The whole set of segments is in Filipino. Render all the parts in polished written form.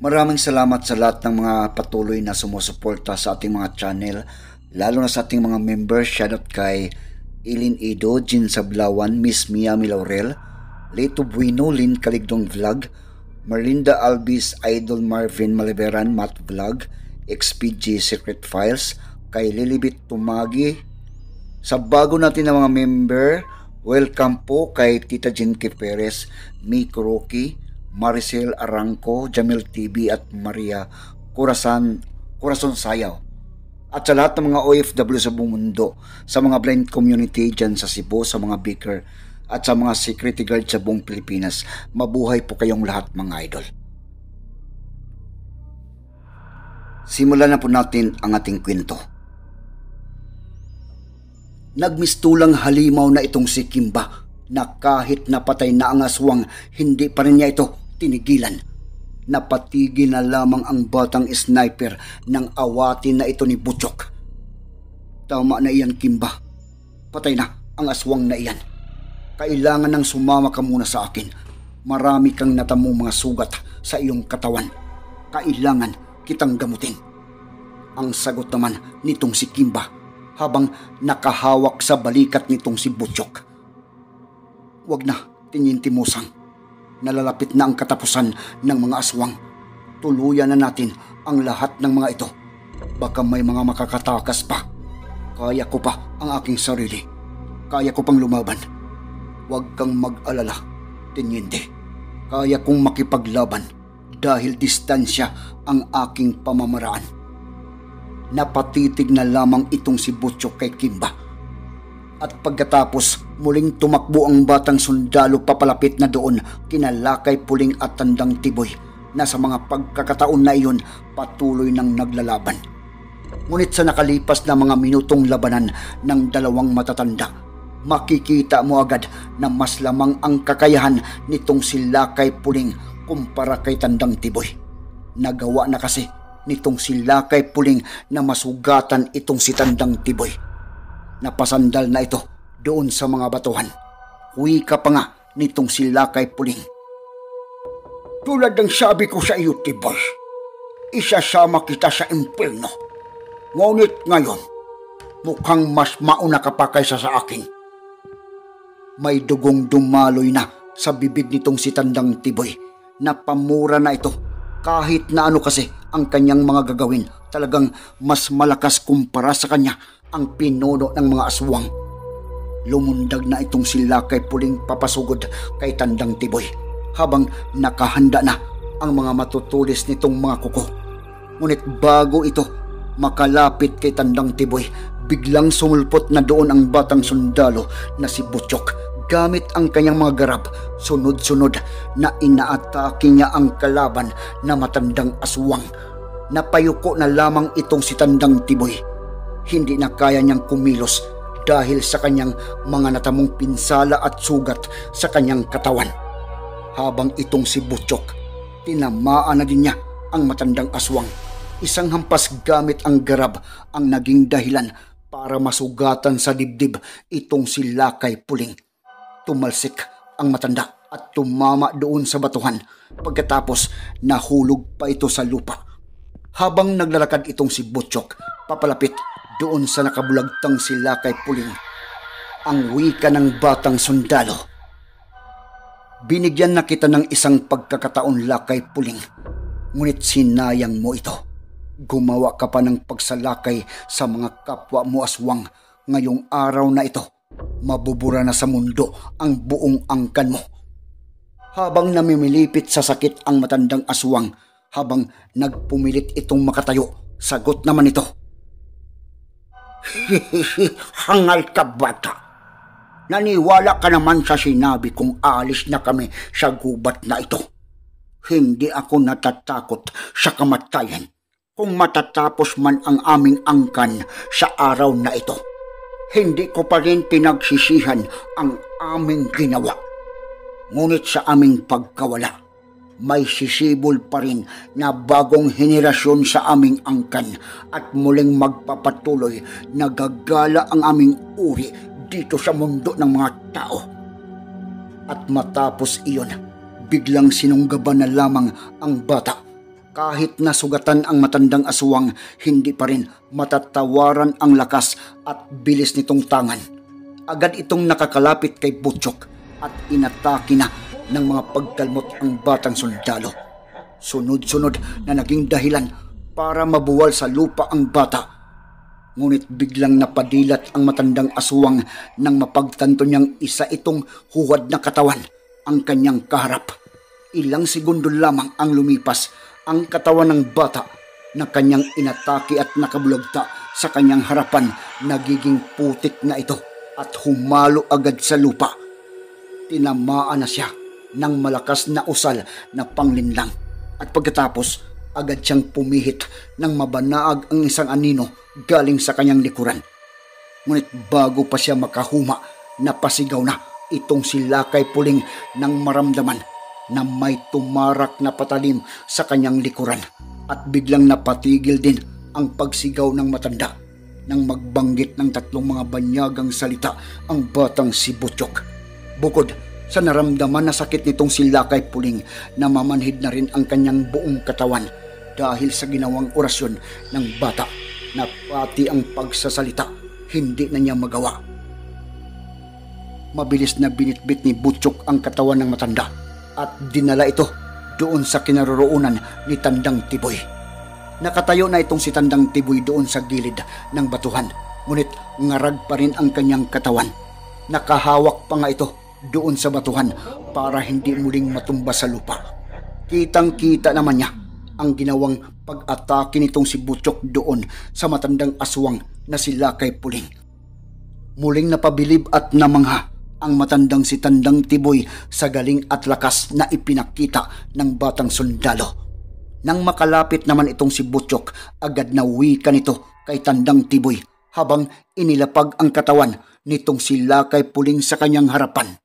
Maraming salamat sa lahat ng mga patuloy na sumusuporta sa ating mga channel, lalo na sa ating mga members. Shoutout kay Ilin Ido, Jin Sablawan, Miss Mia Milaurel, Leto Bueno, Lin Kaligdong Vlog, Merlinda Albis, Idol Marvin Maliveran, Matt Vlog, XPG Secret Files, kay Lilibit Tumagi. Sa bago natin na mga member, welcome po kay Tita Jinky Perez, Miko Rocky, Maricel Arangco, Jamil TV at Maria Corazon Sayaw. At sa lahat ng mga OFW sa buong mundo, sa mga blind community dyan sa Cebu, sa mga baker at sa mga security guard sa buong Pilipinas, mabuhay po kayong lahat mga idol. Simulan na po natin ang ating kwento. Nagmistulang halimaw na itong si Kimba na kahit napatay na ang aswang, hindi pa rin niya ito tinigilan. Napatigil na lamang ang batang sniper nang awatin na ito ni Butchok. Tama na iyan, Kimba. Patay na ang aswang na iyan. Kailangan nang sumama ka muna sa akin. Marami kang natamong mga sugat sa iyong katawan. Kailangan kitang gamutin. Ang sagot naman nitong si Kimba habang nakahawak sa balikat nitong si Butchok. Wag na, Tiniente Musang. Nalalapit na ang katapusan ng mga aswang. Tuluyan na natin ang lahat ng mga ito. Baka may mga makakatakas pa. Kaya ko pa ang aking sarili. Kaya ko pang lumaban. Huwag kang mag-alala, Tiniente. Kaya kong makipaglaban dahil distansya ang aking pamamaraan. Napatitig na lamang itong si Butchok kay Kimba. At pagkatapos muling tumakbo ang batang sundalo papalapit na doon kina Lakay Puling at Tandang Tiboy na sa mga pagkakataon na iyon patuloy nang naglalaban. Ngunit sa nakalipas na mga minutong labanan ng dalawang matatanda, makikita mo agad na mas lamang ang kakayahan nitong si Lakay Puling kumpara kay Tandang Tiboy. Nagawa na kasi nitong si Lakay Puling na masugatan itong si Tandang Tiboy. Napasandal na ito doon sa mga batuhan. Wika pa nga nitong si Lakay Puling. Tulad ng sabi ko sa iyo, Tiboy, isasama kita sa impyerno. Ngunit ngayon, mukhang mas mauna ka pa kaysa sa akin. May dugong dumaloy na sa bibig nitong si Tandang Tiboy. Napamura na ito. Kahit na ano kasi ang kanyang mga gagawin, talagang mas malakas kumpara sa kanya ang pinuno ng mga aswang. Lumundag na itong si Lakay Puling papasugod kay Tandang Tiboy habang nakahanda na ang mga matutulis nitong mga kuko. Ngunit bago ito makalapit kay Tandang Tiboy, biglang sumulpot na doon ang batang sundalo na si Butchok. Gamit ang kanyang mga garab, sunod-sunod na inaatake niya ang kalaban na matandang aswang. Napayuko na lamang itong si Tandang Tiboy. Hindi na kaya niyang kumilos dahil sa kanyang mga natamong pinsala at sugat sa kanyang katawan. Habang itong si Butchok, tinamaan na din niya ang matandang aswang. Isang hampas gamit ang garab ang naging dahilan para masugatan sa dibdib itong si Lakay Puling. Tumalsik ang matanda at tumama doon sa batuhan. Pagkatapos nahulog pa ito sa lupa. Habang naglalakad itong si Butchok papalapit doon sa nakabulagtang si Lakay Puling, ang wika ng batang sundalo. Binigyan na kita ng isang pagkakataon, Lakay Puling, ngunit sinayang mo ito. Gumawa ka pa ng pagsalakay sa mga kapwa mo aswang. Ngayong araw na ito, mabubura na sa mundo ang buong angkan mo. Habang namimilipit sa sakit ang matandang aswang, habang nagpumilit itong makatayo, sagot naman ito. Hangal ka, bata. Naniwala ka naman sa sinabi kong alis na kami sa gubat na ito. Hindi ako natatakot sa kamatayan kung matatapos man ang aming angkan sa araw na ito. Hindi ko pa rin pinagsisihan ang aming ginawa. Ngunit sa aming pagkawala, may sisibol pa rin na bagong henerasyon sa aming angkan at muling magpapatuloy na gagala ang aming uri dito sa mundo ng mga tao. At matapos iyon, biglang sinunggaban na lamang ang bata Kahit nasugatan ang matandang aswang, hindi pa rin matatawaran ang lakas at bilis nitong tangan. Agad itong nakakalapit kay Butchok at inatake na ng mga pagkalmot ang batang sundalo. Sunod-sunod na naging dahilan para mabuwal sa lupa ang bata. Ngunit biglang napadilat ang matandang aswang nang mapagtanto niyang isa itong huwad na katawan ang kanyang kaharap. Ilang segundo lamang ang lumipas, ang katawan ng bata na kanyang inatake at nakabulagta sa kanyang harapan nagiging putik na ito at humalo agad sa lupa. Tinamaan na siya ng malakas na usal na panglinlang at pagkatapos agad siyang pumihit ng mabanaag ang isang anino galing sa kanyang likuran. Ngunit bago pa siya makahuma, napasigaw na itong si Lakay Puling nang maramdaman na may tumarak na patalim sa kanyang likuran at biglang napatigil din ang pagsigaw ng matanda nang magbanggit ng 3 mga banyagang salita ang batang si Butchok. Bukod sa naramdaman na sakit nitong si Lakay Puling, namamanhid na rin ang kanyang buong katawan dahil sa ginawang orasyon ng bata na pati ang pagsasalita hindi na niya magawa. Mabilis na binitbit ni Butchok ang katawan ng matanda at dinala ito doon sa kinaroroonan ni Tandang Tiboy. Nakatayo na itong si Tandang Tiboy doon sa gilid ng batuhan, ngunit ngarag pa rin ang kanyang katawan. Nakahawak pa nga ito doon sa batuhan para hindi muling matumba sa lupa. Kitang-kita naman niya ang ginawang pag-atake nitong si Butchok doon sa matandang aswang na si Lakay Puling. Muling napabilib at namangha ang matandang si Tandang Tiboy sa galing at lakas na ipinakita ng batang sundalo. Nang makalapit naman itong si Butchok, agad na wika nito kay Tandang Tiboy habang inilapag ang katawan nitong si Lakay Puling sa kanyang harapan.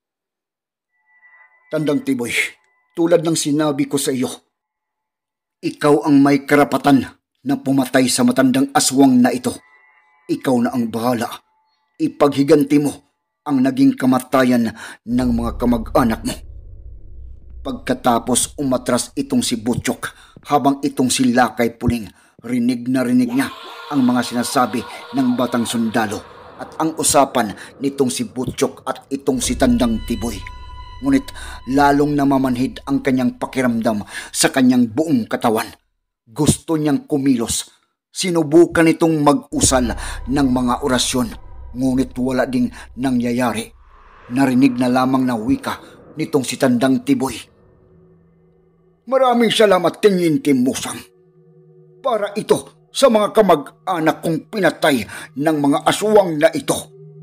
Tandang Tiboy, tulad ng sinabi ko sa iyo, ikaw ang may karapatan na pumatay sa matandang aswang na ito. Ikaw na ang bahala. Ipaghiganti mo ang naging kamatayan ng mga kamag-anak mo. Pagkatapos umatras itong si Butchok habang itong si Lakay Puling, rinig na rinig niya ang mga sinasabi ng batang sundalo at ang usapan nitong si Butchok at itong si Tandang Tiboy. Ngunit lalong namamanhid ang kanyang pakiramdam sa kanyang buong katawan. Gusto niyang kumilos. Sinubukan itong mag-usal ng mga orasyon, ngunit wala ding nangyayari. Narinig na lamang na wika nitong si Tandang Tiboy. Maraming salamat, Tingin Musang. Para ito sa mga kamag-anak kong pinatay ng mga aswang na ito.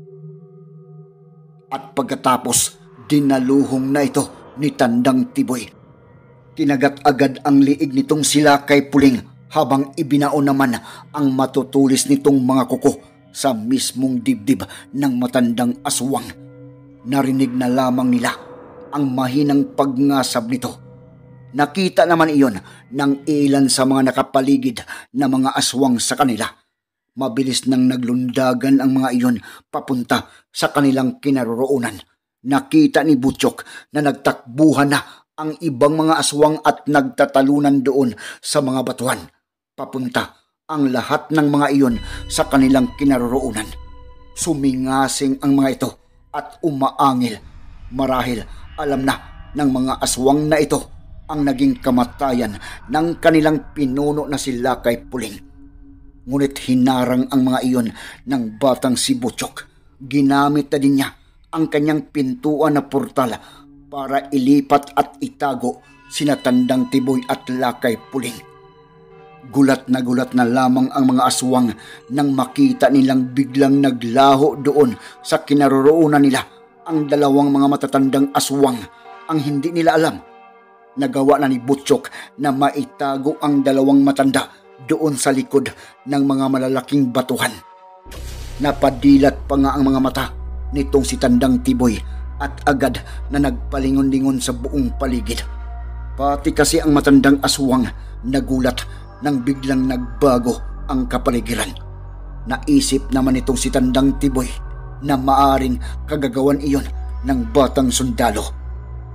At pagkatapos, dinaluhong na ito ni Tandang Tiboy. Kinagat agad ang liig nitong si Lakay Puling habang ibinao naman ang matutulis nitong mga kuko sa mismong dibdib ng matandang aswang. Narinig na lamang nila ang mahinang pagngasab nito. Nakita naman iyon ng ilan sa mga nakapaligid na mga aswang sa kanila. Mabilis nang naglundagan ang mga iyon papunta sa kanilang kinaroroonan. Nakita ni Butchok na nagtakbuhan na ang ibang mga aswang at nagtatalunan doon sa mga batuhan. Papunta ang lahat ng mga iyon sa kanilang kinaroroonan. Sumingasing ang mga ito at umaangil. Marahil alam na ng mga aswang na ito ang naging kamatayan ng kanilang pinuno na si Lakay Puling. Ngunit hinarang ang mga iyon ng batang si Butchok. Ginamit na din niya ang kanyang pintuan na portal para ilipat at itago sina Tandang Tiboy at Lakay Puling. Gulat na lamang ang mga aswang nang makita nilang biglang naglaho doon sa kinaroroonan nila ang dalawang mga matatandang aswang. Ang hindi nila alam, nagawa na ni Butchok na maitago ang dalawang matanda doon sa likod ng mga malalaking batuhan. Napadilat pa nga ang mga mata nitong si Tandang Tiboy at agad na nagpalingon-lingon sa buong paligid. Pati kasi ang matandang aswang nagulat nang biglang nagbago ang kapaligiran. Naisip naman itong si Tandang Tiboy na maaring kagagawan iyon ng batang sundalo.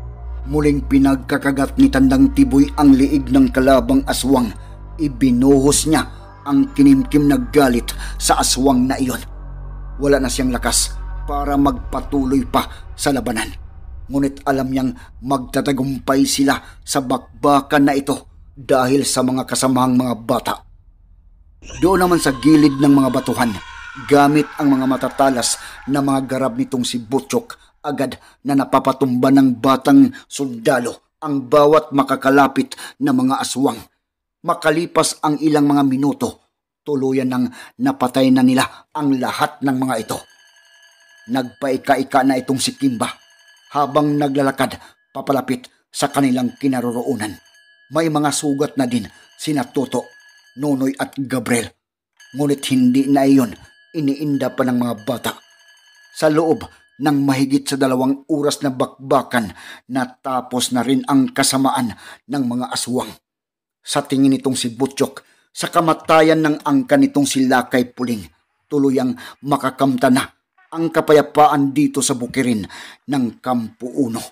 Muling pinagkakagat ni Tandang Tiboy ang liig ng kalabang aswang. Ibinuhos niya ang kinimkim na galit sa aswang na iyon. Wala na siyang lakas para magpatuloy pa sa labanan. Ngunit alam niyang magtatagumpay sila sa bakbakan na ito dahil sa mga kasamahang mga bata. Doon naman sa gilid ng mga batuhan, gamit ang mga matatalas na mga garab nitong si Butchok, agad na napapatumba ng batang sundalo ang bawat makakalapit na mga aswang. Makalipas ang ilang mga minuto, tuluyan nang napatay na nila ang lahat ng mga ito. Nagpaika-ika na itong si Kimba habang naglalakad papalapit sa kanilang kinaroroonan. May mga sugat na din sina Toto, Nonoy at Gabriel. Ngunit hindi na iyon iniinda pa ng mga bata. Sa loob ng mahigit sa 2 oras na bakbakan, natapos na rin ang kasamaan ng mga aswang. Sa tingin nitong si Butchok, sa kamatayan ng angkan nitong si Lakay Puling, tuluyang makakamta na ang kapayapaan dito sa bukirin ng Kampo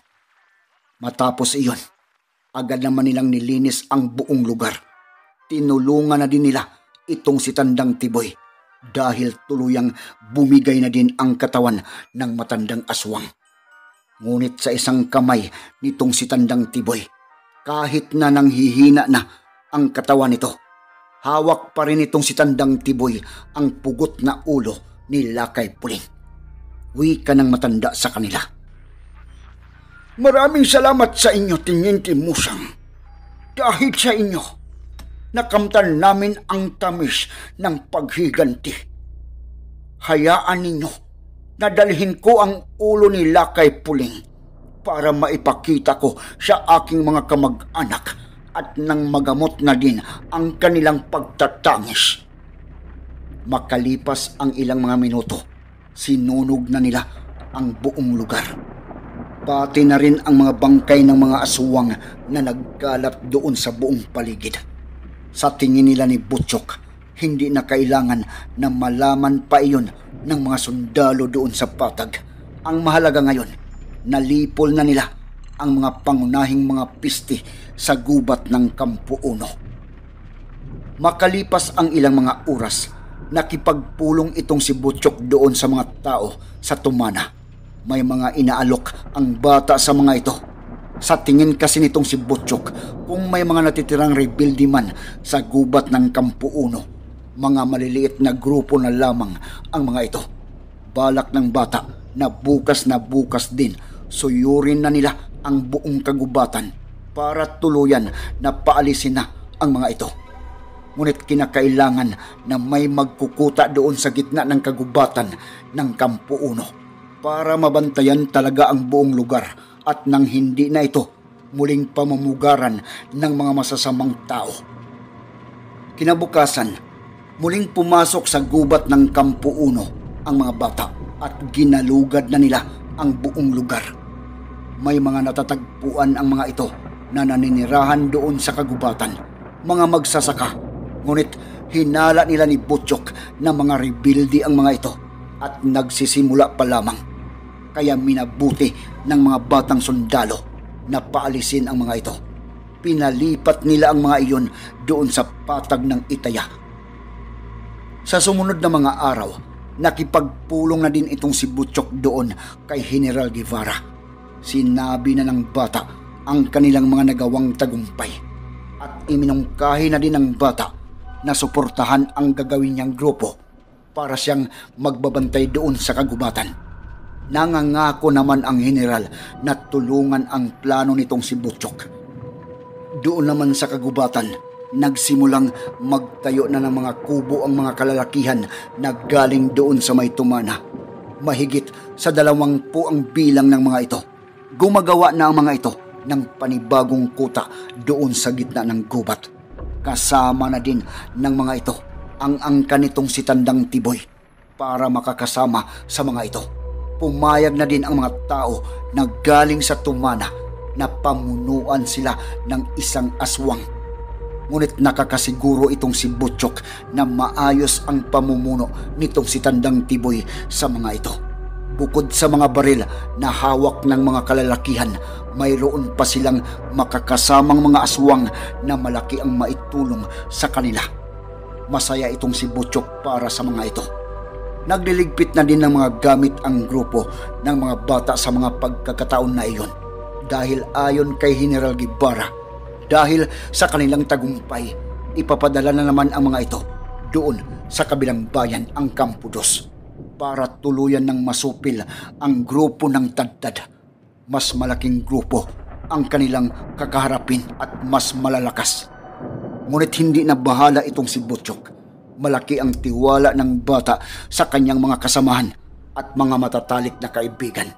1. Matapos iyon, agad naman nilang nilinis ang buong lugar. Tinulungan na din nila itong si Tandang Tiboy dahil tuluyang bumigay na din ang katawan ng matandang aswang. Ngunit sa isang kamay nitong si Tandang Tiboy, kahit na nanghihina na ang katawan nito, hawak pa rin itong si Tandang Tiboy ang pugot na ulo ni Lakay Puling. Wika ng matanda sa kanila. Maraming salamat sa inyo, Tiniente Musang. Dahil sa inyo, nakamtan namin ang tamis ng paghiganti. Hayaan ninyo na dalhin ko ang ulo ni Lakay Puling para maipakita ko sa aking mga kamag-anak at nang magamot na din ang kanilang pagtatangis. Makalipas ang ilang mga minuto, sinunog na nila ang buong lugar. Pati na rin ang mga bangkay ng mga aswang na nagkalat doon sa buong paligid. Sa tingin nila ni Butchok, hindi na kailangan na malaman pa iyon ng mga sundalo doon sa patag. Ang mahalaga ngayon, nalipol na nila ang mga pangunahing mga pisti sa gubat ng Kampo 1. Makalipas ang ilang mga oras, nakipagpulong itong si Butchok doon sa mga tao sa Tumana. May mga inaalok ang bata sa mga ito. Sa tingin kasi nitong si Butchok, kung may mga natitirang rebuildi man sa gubat ng Kampo 1, mga maliliit na grupo na lamang ang mga ito. Balak ng bata na bukas din suyurin na nila ang buong kagubatan para tuluyan na paalisin na ang mga ito. Ngunit kinakailangan na may magkukuta doon sa gitna ng kagubatan ng Kampo 1 para mabantayan talaga ang buong lugar at nang hindi na ito muling pamumugaran ng mga masasamang tao. Kinabukasan, muling pumasok sa gubat ng Kampo 1 ang mga bata at ginalugad na nila ang buong lugar. May mga natatagpuan ang mga ito na naninirahan doon sa kagubatan, mga magsasaka. Ngunit hinala nila ni Butchok na mga rebuildi ang mga ito at nagsisimula pa lamang. Kaya minabuti ng mga batang sundalo na paalisin ang mga ito. Pinalipat nila ang mga iyon doon sa patag ng Itaya. Sa sumunod na mga araw, nakipagpulong na din itong si Butchok doon kay General Guevara. Sinabi na ng bata ang kanilang mga nagawang tagumpay at iminungkahi na din ng bata na suportahan ang gagawin niyang grupo para siyang magbabantay doon sa kagubatan. Nangangako naman ang general na tulungan ang plano nitong si Butchok. Doon naman sa kagubatan, nagsimulang magtayo na ng mga kubo ang mga kalalakihan na galing doon sa may Tumana. Mahigit sa 20 ang bilang ng mga ito. Gumagawa na ang mga ito ng panibagong kuta doon sa gitna ng gubat. Kasama na din ng mga ito ang angkan nitong si Tandang Tiboy para makakasama sa mga ito. Pumayag na din ang mga tao na galing sa Tumana na pamunuan sila ng isang aswang. Ngunit nakakasiguro itong si Butchok na maayos ang pamumuno nitong si Tandang Tiboy sa mga ito. Bukod sa mga baril na hawak ng mga kalalakihan, mayroon pa silang makakasamang mga aswang na malaki ang maitulong sa kanila. Masaya itong si Butchok para sa mga ito. Nagliligpit na din ng mga gamit ang grupo ng mga bata sa mga pagkakataon na iyon. Dahil ayon kay General Guevara, dahil sa kanilang tagumpay, ipapadala na naman ang mga ito doon sa kabilang bayan, ang Campo Dos, para tuluyan ng masupil ang grupo ng Tadtad. Mas malaking grupo ang kanilang kakaharapin at mas malalakas. Ngunit hindi na bahala itong si Butchok. Malaki ang tiwala ng bata sa kanyang mga kasamahan at mga matatalik na kaibigan.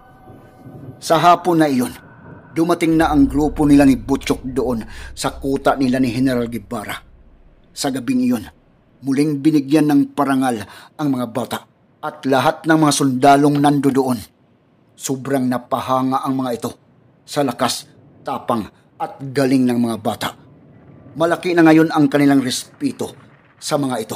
Sa hapon na iyon, dumating na ang grupo nila ni Butchok doon sa kuta nila ni General Guevara. Sa gabing iyon, muling binigyan ng parangal ang mga bata at lahat ng mga sundalong nandoon. Sobrang napahanga ang mga ito sa lakas, tapang at galing ng mga bata. Malaki na ngayon ang kanilang respeto sa mga ito.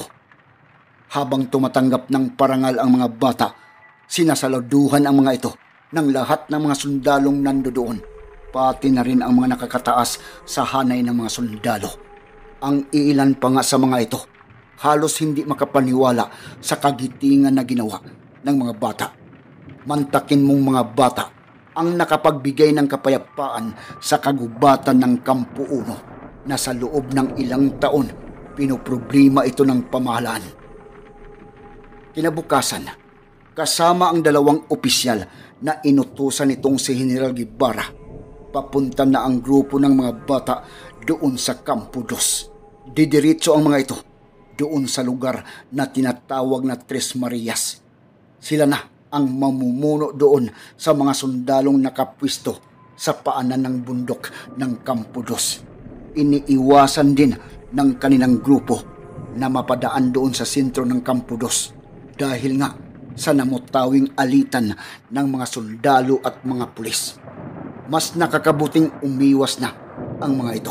Habang tumatanggap ng parangal ang mga bata, sinasaluduhan ang mga ito ng lahat ng mga sundalong nandoon, pati na rin ang mga nakakataas sa hanay ng mga sundalo. Ang iilan pa nga sa mga ito, halos hindi makapaniwala sa kagitingan na ginawa ng mga bata. Mantakin mong mga bata ang nakapagbigay ng kapayapaan sa kagubatan ng Kampo 1 na sa loob ng ilang taon pinoproblema ito ng pamahalaan. Kinabukasan, kasama ang dalawang opisyal na inutusan nitong si General Guevara, papunta na ang grupo ng mga bata doon sa Campo Dos. Didiretso ang mga ito doon sa lugar na tinatawag na Tres Marias. Sila na ang mamumuno doon sa mga sundalong nakapwisto sa paanan ng bundok ng Campo Dos. Iniiwasan din ng kanilang grupo na mapadaan doon sa sentro ng Campo Dos dahil nga sa namutawing alitan ng mga sundalo at mga pulis. Mas nakakabuting umiwas na ang mga ito.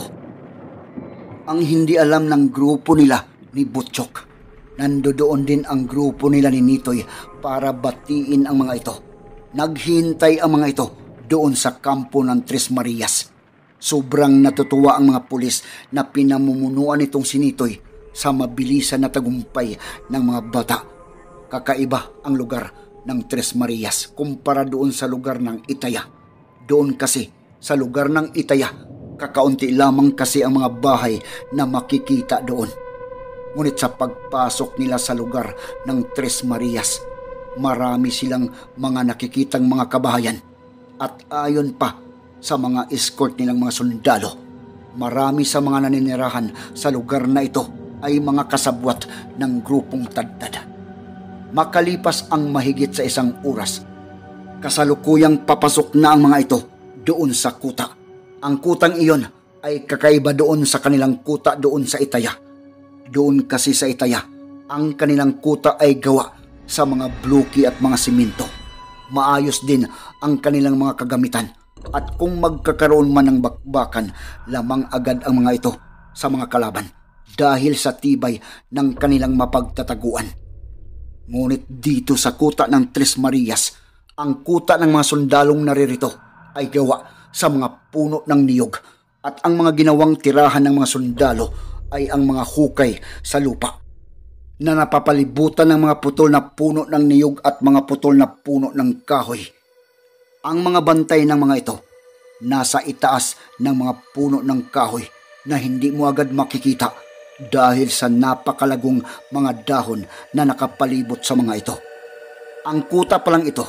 Ang hindi alam ng grupo nila ni Butchok, nandoon din ang grupo nila ni Nitoy para batiin ang mga ito. Naghintay ang mga ito doon sa kampo ng Tres Marias. Sobrang natutuwa ang mga pulis na pinamumunuan itong si Nitoy sa mabilisan na tagumpay ng mga bata. Kakaiba ang lugar ng Tres Marias kumpara doon sa lugar ng Itaya. Doon kasi sa lugar ng Itaya, kakaunti lamang kasi ang mga bahay na makikita doon. Ngunit sa pagpasok nila sa lugar ng Tres Marias, marami silang mga nakikitang mga kabahayan. At ayon pa sa mga escort nilang mga sundalo, marami sa mga naninirahan sa lugar na ito ay mga kasabwat ng grupong Tadtad. Makalipas ang mahigit sa 1 oras, kasalukuyang papasok na ang mga ito doon sa kuta. Ang kutang iyon ay kakaiba doon sa kanilang kuta doon sa Itaya. Doon kasi sa Itaya, ang kanilang kuta ay gawa sa mga bloke at mga simento. Maayos din ang kanilang mga kagamitan at kung magkakaroon man ng bakbakan, lamang agad ang mga ito sa mga kalaban dahil sa tibay ng kanilang mapagtataguan. Ngunit dito sa kuta ng Tres Marias, ang kuta ng mga sundalong naririto ay gawa sa mga puno ng niyog at ang mga ginawang tirahan ng mga sundalo ay ang mga hukay sa lupa na napapalibutan ng mga putol na puno ng niyog at mga putol na puno ng kahoy. Ang mga bantay ng mga ito nasa itaas ng mga puno ng kahoy na hindi mo agad makikita dahil sa napakalagong mga dahon na nakapalibot sa mga ito. Ang kuta pa lang ito,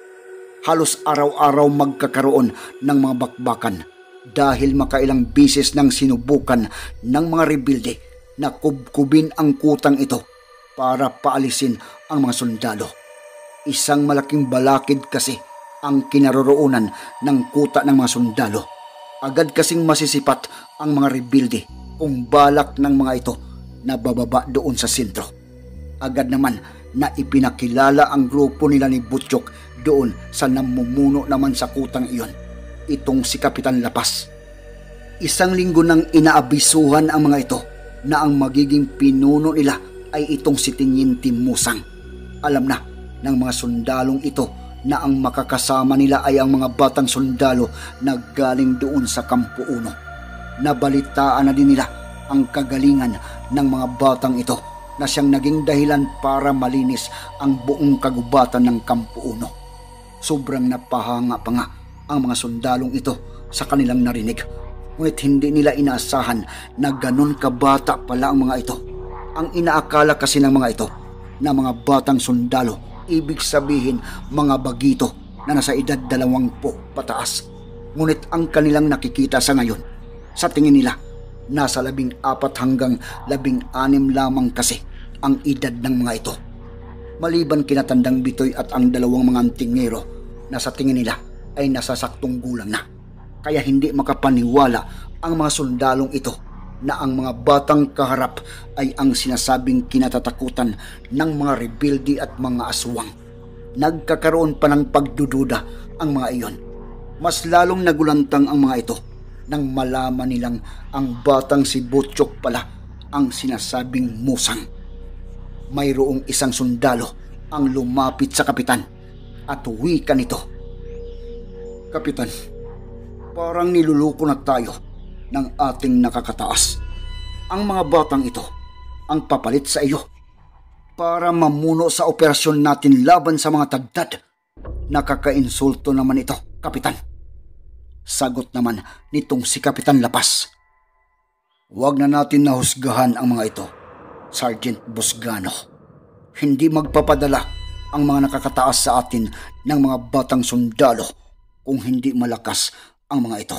halos araw-araw magkakaroon ng mga bakbakan dahil makailang bisis nang sinubukan ng mga rebelde na kubkubin ang kutang ito para paalisin ang mga sundalo. Isang malaking balakid kasi ang kinaroroonan ng kuta ng mga sundalo. Agad kasing masisipat ang mga rebelde kung balak ng mga ito na bababa doon sa sentro. Agad naman na ipinakilala ang grupo nila ni Butchok doon sa namumuno naman sa kutang iyon, itong si Kapitan Lapas. 1 linggo nang inaabisuhan ang mga ito na ang magiging pinuno nila ay itong si Teniente Musang. Alam na ng mga sundalong ito na ang makakasama nila ay ang mga batang sundalo na galing doon sa Kampo 1. Nabalitaan na din nila ang kagalingan ng mga batang ito na siyang naging dahilan para malinis ang buong kagubatan ng Kampo 1. Sobrang napahanga pa nga ang mga sundalong ito sa kanilang narinig. Ngunit hindi nila inaasahan na ganun kabata pala ang mga ito. Ang inaakala kasi ng mga ito na mga batang sundalo, ibig sabihin mga bagito na nasa edad 20 pataas. Ngunit ang kanilang nakikita sa ngayon, sa tingin nila, nasa 14 hanggang 16 lamang kasi ang edad ng mga ito. Maliban kina Tandang Bitoy at ang dalawang mga antingero na sa tingin nila ay nasa saktong gulang na. Kaya hindi makapaniwala ang mga sundalong ito na ang mga batang kaharap ay ang sinasabing kinatatakutan ng mga rebelde at mga aswang. Nagkakaroon pa ng pagdududa ang mga iyon. Mas lalong nagulantang ang mga ito nang malaman nilang ang batang si Butchok pala ang sinasabing musang. Mayroong isang sundalo ang lumapit sa kapitan at wika nito, "Kapitan, parang niluluko na tayo ng ating nakakataas. Ang mga batang ito ang papalit sa iyo para mamuno sa operasyon natin laban sa mga tagtad. Nakakainsulto naman ito, Kapitan." Sagot naman nitong si Kapitan Lapas, "Huwag na natin nahusgahan ang mga ito, Sergeant Busgano. Hindi magpapadala ang mga nakakataas sa atin ng mga batang sundalo kung hindi malakas ang mga ito.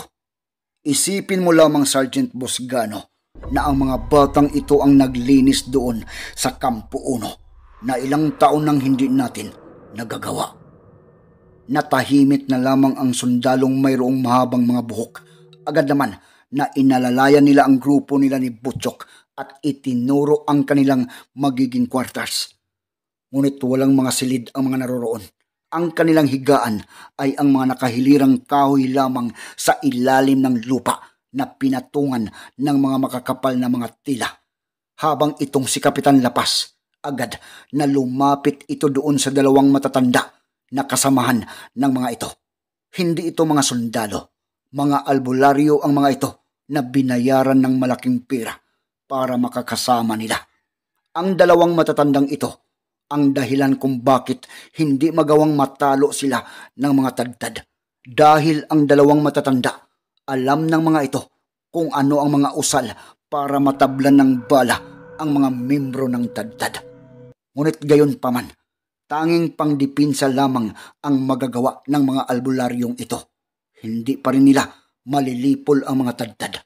Isipin mo lamang, Sergeant Busgano, na ang mga batang ito ang naglinis doon sa Kampo 1 na ilang taon nang hindi natin nagagawa." Natahimik na lamang ang sundalong mayroong mahabang mga buhok. Agad naman na inalalayan nila ang grupo nila ni Butchok at itinuro ang kanilang magiging quarters. Ngunit walang mga silid ang mga naroroon. Ang kanilang higaan ay ang mga nakahilirang kahoy lamang sa ilalim ng lupa na pinatungan ng mga makakapal na mga tila. Habang itong si Kapitan Lapas, agad na lumapit ito doon sa dalawang matatanda na kasamahan ng mga ito. Hindi ito mga sundalo, mga albularyo ang mga ito na binayaran ng malaking pera para makakasama nila. Ang dalawang matatandang ito ang dahilan kung bakit hindi magawang matalo sila ng mga tagtad. Dahil ang dalawang matatanda, alam ng mga ito kung ano ang mga usal para matablan ng bala ang mga membro ng tagtad. Ngunit gayon paman, tanging pangdipinsa lamang ang magagawa ng mga albularyong ito. Hindi pa rin nila malilipol ang mga tagtad.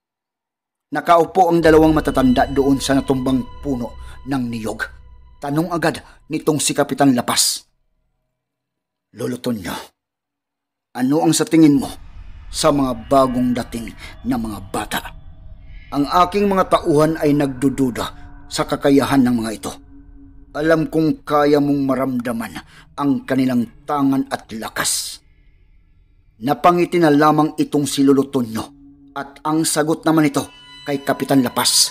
Nakaupo ang dalawang matatanda doon sa natumbang puno ng niyog. Tanong agad nitong si Kapitan Lapas, "Lolo Tonyo, ano ang sa tingin mo sa mga bagong dating na mga bata?" Ang aking mga tauhan ay nagdududa sa kakayahan ng mga ito. Alam kong kaya mong maramdaman ang kanilang tangan at lakas. Napangiti na lamang itong si Lolo Tonyo at ang sagot naman ito kay Kapitan Lapas,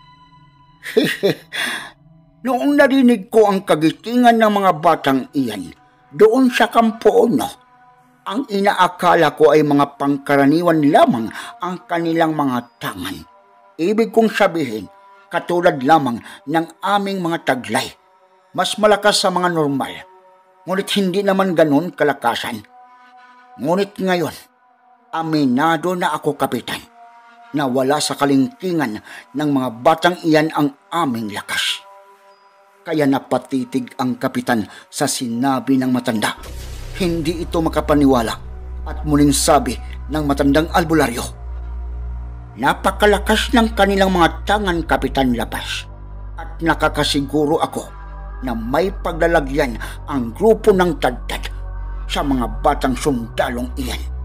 "Noong narinig ko ang kagitingan ng mga batang iyan doon sa Kampo 1, ang inaakala ko ay mga pangkaraniwan lamang ang kanilang mga tangan. Ibig kong sabihin, katulad lamang ng aming mga taglay. Mas malakas sa mga normal, ngunit hindi naman ganun kalakasan. Ngunit ngayon, aminado na ako, Kapitan, na wala sa kalingkingan ng mga batang iyan ang aming lakas." Kaya napatitig ang kapitan sa sinabi ng matanda. Hindi ito makapaniwala at muling sabi ng matandang albularyo, "Napakalakas ng kanilang mga tangan, Kapitan Lapas, at nakakasiguro ako na may paglalagyan ang grupo ng tagtad sa mga batang sundalong iyan."